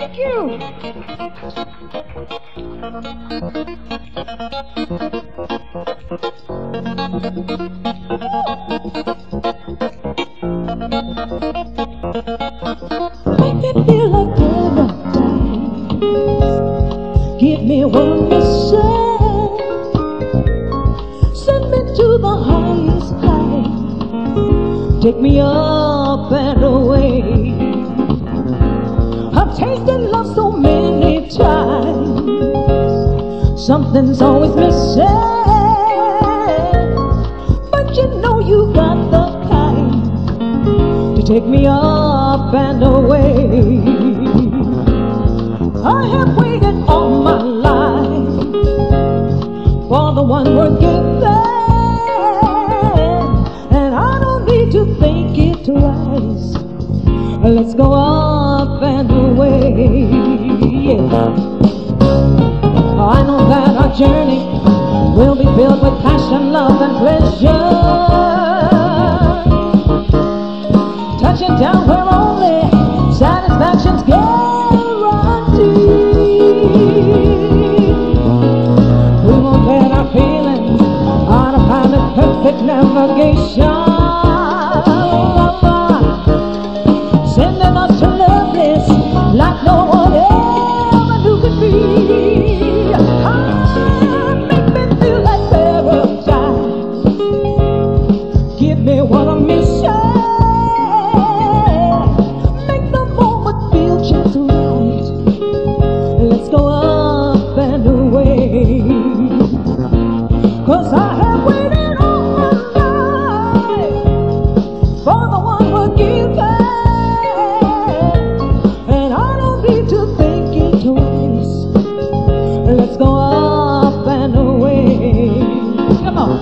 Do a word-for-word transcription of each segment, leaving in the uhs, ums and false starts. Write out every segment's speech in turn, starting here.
Thank you. Make me feel like paradise. Give me one message. Send me to the highest height. Take me up and away. I've tasted love so many times. Something's always missing. But you know you got the kind to take me up and away. I have waited all my life for the one worth giving, and I don't need to think it twice. Let's go up and away. Yeah. I know that our journey will be filled with passion, love, and pleasure. Touching down where only satisfaction's guaranteed. We won't let our feelings on a path of perfect navigation. Sending us to love bliss like no one ever knew could be. Ah, make me feel like paradise. Give me what I'm missing. Make the moment feel just right. Let's go up and away. 'Cause I have waited all my life for the one we're giving. Let's go up and away. Come on.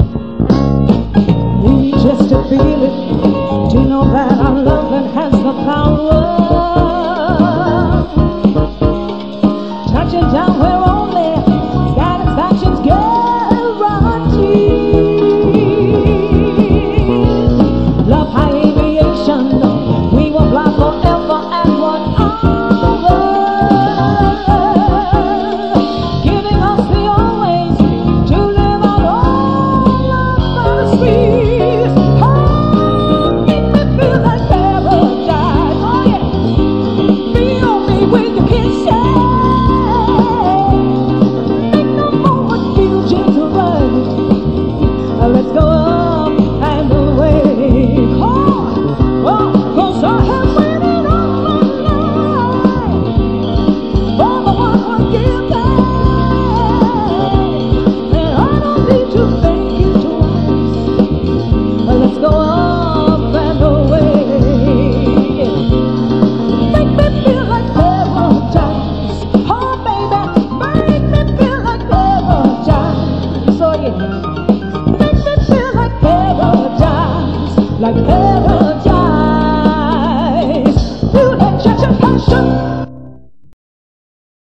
We just to feel it, to know that our loving has the power. Touching down where only satisfaction's guaranteed. Love high aviation, we will fly forever and one hour. Let's go up and away. Oh, oh, 'cause I have waited all my life for the one we're giving, and I don't need to think it twice. Let's go up and away. Make me feel like paradise. Oh, baby, make me feel like paradise. So yeah. Like